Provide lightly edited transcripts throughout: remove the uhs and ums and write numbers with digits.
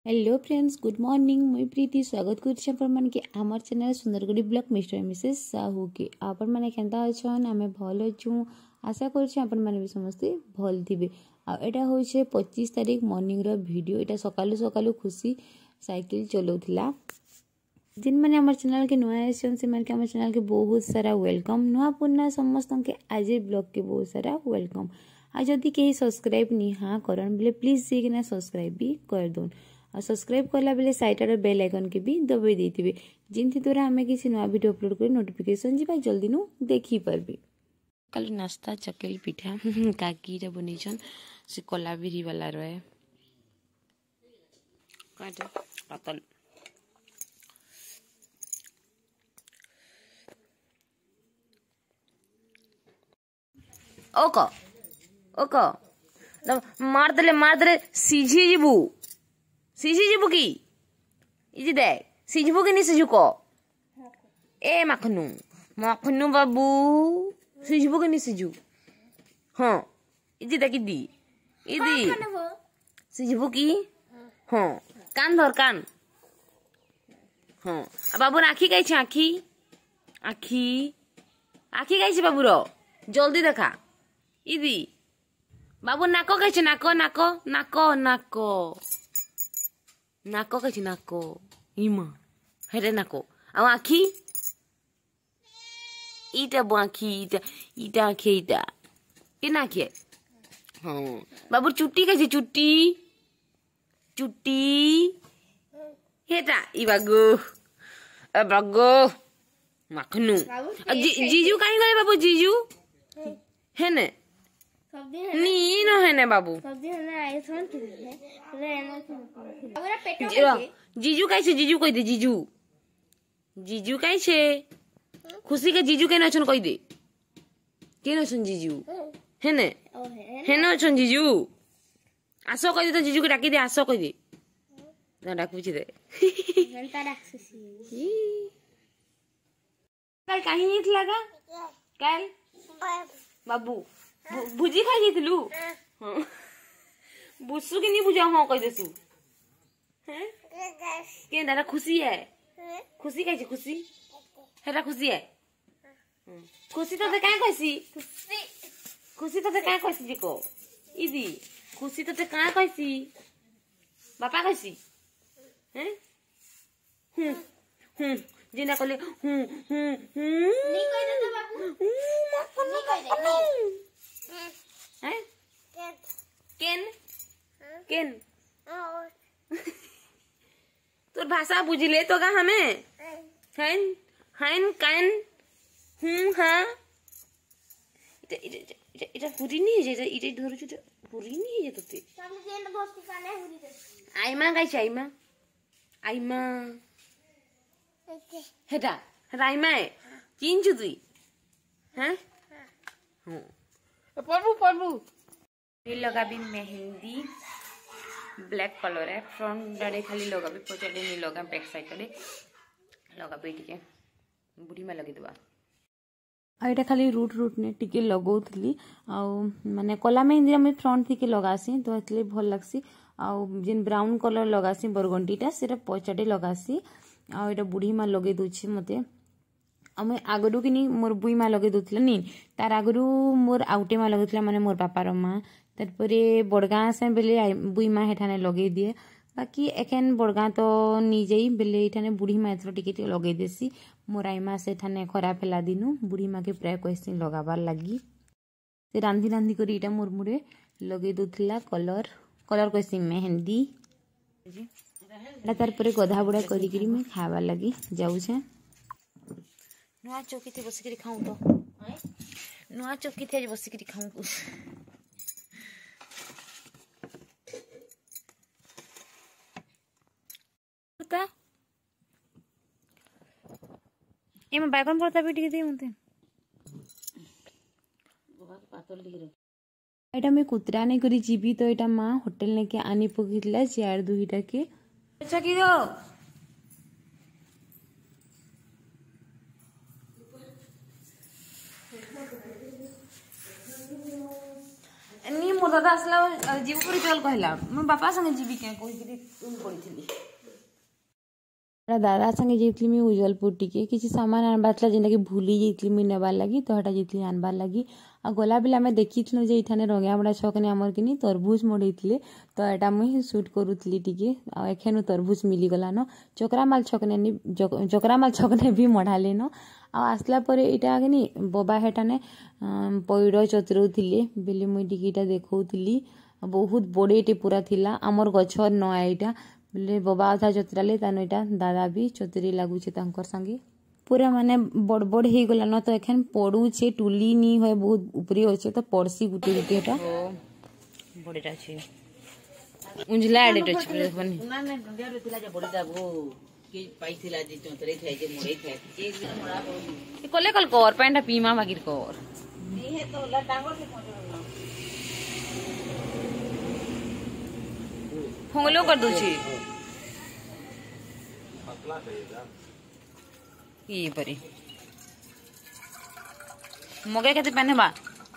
Hello friends, good morning. मुई प्रीति स्वागत करुच्छे अपन के आमर channel Sundargarhi blog mister Mrs Sahu के। आपण मैंने केंता अछन? आमे भल अछू। आशा करुच्छे आपण मैंने भी समस्ते भल थिबे। एटा होइछे 25 तारीख मॉर्निंग रो वीडियो। एटा सकालु सकालु खुशी साइकिल चलाउथिला। जिन मैंने आमर चैनल के नुआ आछन से मन के आमर चैनल के बहुत सारा वेलकम। नुआ पुन्ना समस्त के आज ब्लॉग के बहुत सारा वेलकम। आ जदि कहीं सब्सक्राइब नहीं हाँ करन बोले प्लीज जी के सब्सक्राइब भी कर दोन। और सब्सक्राइब करला बेले साइड आर बेल आइकन के भी दबाई देथिबे, जिनथि द्वारा हमें किसी नया वीडियो अपलोड कर नोटिफिकेशन जीवा जल्दी नु देखि परबे। कल नाश्ता चकेली पिठा काकी रे बनेछन से कोलाबिरी वाला रहे काटे पतल ओको मार दले सीझी जीबू की इजी दे सीझबू कि नहीं सीझू को ए मखनू बाबू सीझबू कि नहीं सीझू हाँ इजी दे किदी इदी सीझबू की हाँ कान धर कान हाँ बाबू आखी कही आखी आखी आखी कही बाबू रो जल्दी देखा इदी बाबू नाको कही नाको नाको नाको नाको नाको कही नाको इमा हेरे नाको आ आखी इटा बाखी इटा इटा आखी इटा के नाखी हाँ बाबू चुट्टी कही चुट्टी चुट्टी हेटा ई बागो बागो मखनू जीजू कहीं गए बाबू जीजू है ने नी न है ने बाबू जीजू कैसे जीजू कह दे जीजू जीजू कैसे खुशी के जीजू के नछन कह दे के नछन जीजू है ने नछन जीजू आसो कह दे तो जीजू के डाकी दे आसो कह दे ना डाक पूछ दे कल कहीं नहीं लगा कल बाबू भुजी खाई जाइलु बुसु कि नहीं बुझा हाँ कह देसु के दादा खुशी है खुशी कह खुशी हेरा खुशी है खुशी तो क्या कहसी खुशी तो क्या कहसी को इदी खुशी तो क्या कहसी बापा कहसी हैं जिना कहले नहीं कह दे तो बाबू नहीं कह दे हैं केन केन तोर भाषा बुझले तो का हमें हैन हैन कैन हाँ इटा पूरी नहीं है इटा धरो जो पूरी नहीं है तोते आइमा गाइस आइमा आइमा हेटा राइमा है चिन छुई हैं हां परबू ये लगा भी मेहंदी ब्लैक कलर है फ्रंट डारे खाली लगा भी पछाड़े नहीं लगा बैक साइड रे लगा भी टिके बुढ़ी में लगे देबा आइटा खाली रूट ने टिके लगौथली आ माने कला मेहंदी में फ्रंट थी लगासी तो एतले भल लागसी आ जिन ब्राउन कलर लगासी बरगंडीटा सेटा पछाड़े लगासी आ एटा बुढ़ी माँ लगे दूची मते आमे आगरू कि नहीं मोर बुई माँ लगे दूसला नहीं तार आगरू मोर आउटे माँ लगे माने मोर बापार माँ तारपरे बड़गाँ से बेले बुई माँ हेठाने लगे दिए बाकी एखेन बड़गाँ तो निजे बेले एठाने बुढ़ी माँ एथर टिके लगे देसी मोर आई माँ से ठाने खराब हेला दिनु बुढ़ी माँ के प्राय कहसी लगाबार लगी से रांधी रांधी कर इटा मोर मुरे लगे दूसला कलर कलर कहसी मेहंदी तारपरे गधा बुढ़ा करी मैं खाबार लगी जाऊे नुआ चौकी थे बसिक खाऊं तो नुआ चौकी थे बसिक खाऊं कुछ ये मैं बैगन भरता भी टिके दी मुते एटा मैं कुतरा नहीं करी जीबी तो एटा माँ होटल ने के आनी पकिला चेयर दुईटा के अच्छा की दो नी मोर दादा आसला जीव पर चल कहला मो बापा संगे जीवी के कोई पड़ी दादा संगे जाइली मुझे उज्जवलपुर टिके किसी सामान आनबार जेनटा कि भूली जाइली मुझे नेबार लगी तो हटा जाइली आनबार लगी आ गला बेले आम देखी जे इठाने रंगाबड़ा छकने आमर कि तरबुज मड़े तो यहाँ मुझे सुट करूली टी एखेनु तरबुज मिलीगलान चक्रामाल छकने भी मढ़ाले न आसला यहाँ कि बबा हेटाने पैड़ चतुरौले बेले मुझे टीटा देखी बहुत बड़े पूरा थिला आमर गछर न यहाँ बोले बबा अधा चतुराले तान यहाँ दादा भी चतुरी लगुचे संगे पूरा माने बड़ बड़ हो गला न तो एखन पड़ुचे टुली नी है बहुत ऊपरी अच्छे तो पड़सी गुटे गुटे एटा बड़ेटा छे उंजला एडेट छे बनी ना ना डंडिया रे थिला जे बड़ीटा वो के पाइथिला जे चोतरे थाय जे मोरे थाय एक दिन मोरा ए कोले कल कर पैंटा पीमा बागिर कर नी है तो ला डांगर से पहुंचो फोंगलो कर दू छी पतला देगा ये परी मगे केते पहने बा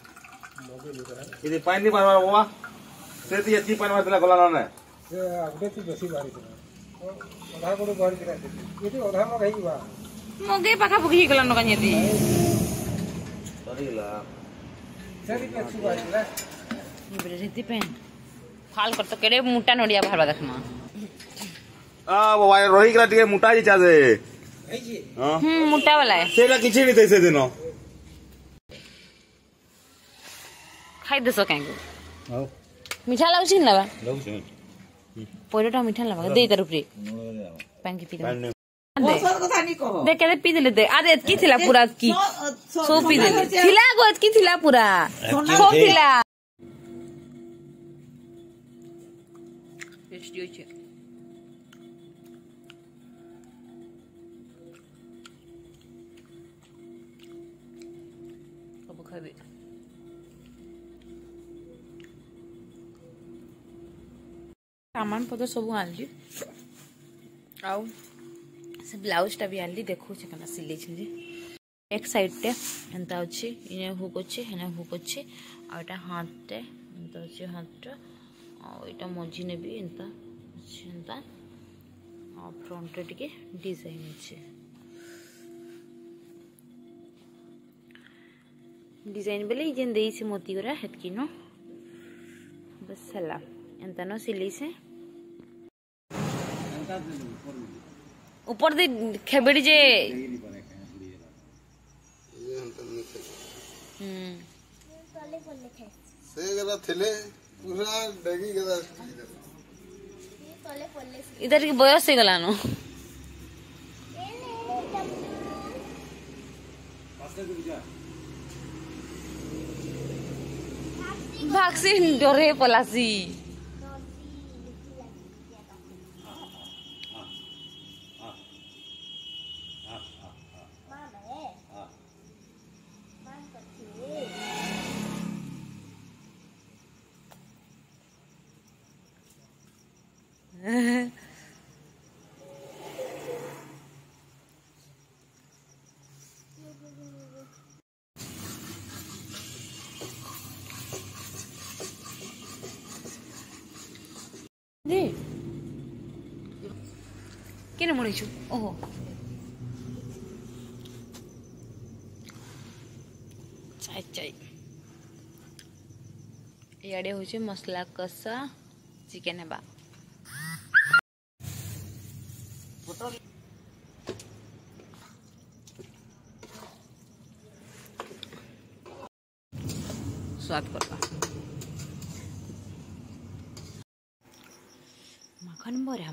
ये पानी मारवा बाबा से ती एती पानी मारला गला न से आगे ती बेसी बारी आधा कोड बारी दिला ये ती आधा म गई बा मगे पाखा पुगी गला न कन्यती सरीला सेरी पे छु बारी ला ये बरे रीति पेन फाल कर तो केड़े मोटा नडिया भरवा देखमा आ बाबा रोही गला टिके मोटा जी चाजे मोटा वाला है सेला किछि नहीं तैसे दिनो खाई देसो कांगो हां मीठा लागछ न लाबा लागछ पोरोटा मीठा लाबा दे तर ऊपरे पान की पी दे ओसर कथा नहीं कहो देख के पी देले दे आदे की थिला पूरा की सो पी देले थिला गो की थिला पूरा सो थिला टेस्टी होचे खाबे सामान पत्र सब आनली आउ से ब्लाउज टा भी आनली देखो से कना सिले छै एक साइड टे एंता अछि इने हुक अछि हेने हुक अछि आ एटा हाथ टे एंता अछि हाथ टा आ एटा मझी ने भी एंता अछि एंता आ फ्रंट टे के डिजाइन अछि डिजाइन बेले जेन देई से मोती गरा हेतकी न बस हला एंता न सिली से ऊपर दे खेबड़ी जे से गला थले पूरा डगी गला इधर की बयस से गला नो भागसी डरे पलासी दे केने मुड़ी छु ओहो चाय चाय याडे होचे मसला कसा चिकन बा स्वाद करबा माखन बोरा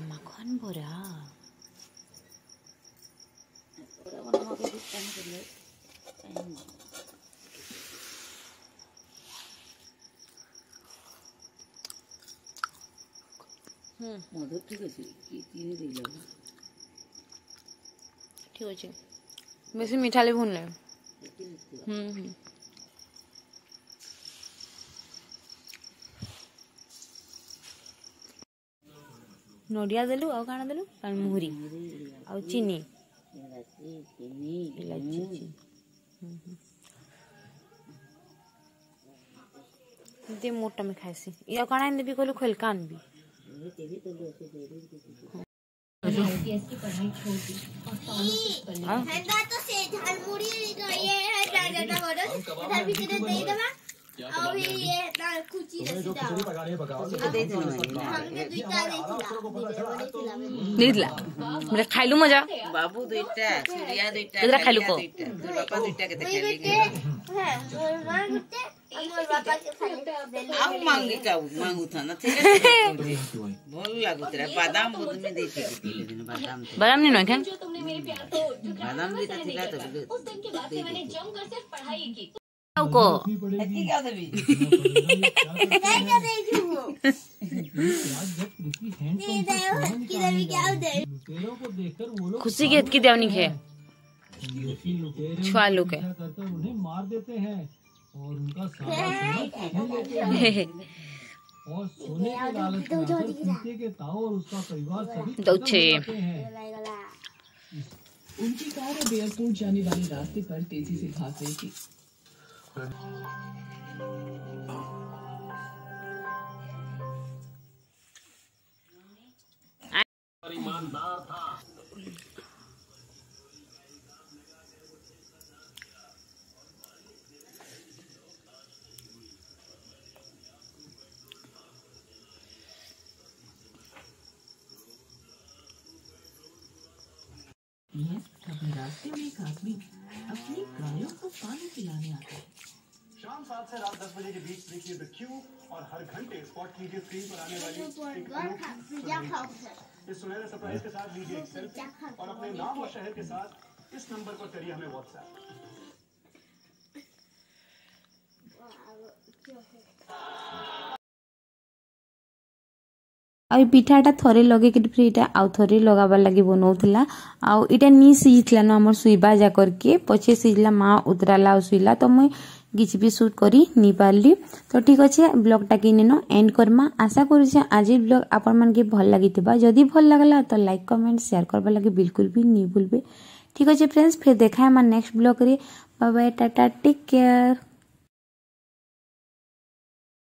मधुर ठीक अच्छे ठीक अच्छे बेसी मीठा ले भून ले नडिया देलु आ काना देलु मुहरी आ चीनी इलायची दे मोटा में खाइसी या काना देबी कहलु खोलका आनबी की पढ़ाई छोड़ दी और फार्मेसिस्ट करने हैगा तो से झालमुड़ी ये है ज्यादा बड़ा इधर भी दे देबा और ये ना कुची दे देना हमने दिला मेरे खाइलु मजा बाबू दुईटा सूर्या दुईटा इधर खाइलु को तोर बापा दुईटा के खाइली है मां गुटे हमर बापा के खाली आ मांगी का मांगू था ना ठीक बोल लागू तेरा बादाम दूध में दे के पीले दिन बादाम नहीं खान जो तुमने मेरे प्यार को बादाम भी थिला तो उस दिन के बाद से मैंने जमकर सिर्फ पढ़ाई की को एती क्या देबी क्या देखू नहीं दे किधर भी क्या दे खुशी के की देवनी है छुआ लोग है उन्हें मार देते हैं और उनका सारा और सोने के लालच में आकर पीते के ताऊ और उसका परिवार सभी दौचे उनकी कार अब एयरपोर्ट जाने वाले रास्ते पर तेजी से भाग रही थी। ईमानदार था। कभी रास्ते में एक आदमी अपनी गायों को पानी पिलाने आता है। शाम 7 से रात 10 बजे के बीच देखिए द क्यू और हर घंटे स्पॉट कीजिए स्क्रीन पर आने वाली इस सुनहरे सरप्राइज के साथ लीजिए एक सेल्फी और अपने नाम और शहर के साथ इस नंबर पर करिए हमें व्हाट्सएप। आ पिठाटा थरे लगे कि फिर इटा आउ थरे लगाबार लगी बनाउथला आउ इटा नी सिझितला न हमर सुइबा जा करके पछे सिझला माँ उतराला और सुइला तो मुई किछि भी शूट करी नी पारली। तो ठीक अच्छे ब्लॉगटा कि नेनो एंड करमा आशा करूँ आज ब्लॉग आपण मन के भल लगिथिबा जदि भल लागला तो लाइक कमेंट शेयर करबा लगे बिल्कुल भी नहीं भूलबे। ठीक अच्छे फ्रेंड्स फिर देखा है हमार नेक्स्ट ब्लॉग रे। बाय बाय टाटा टेक केयर।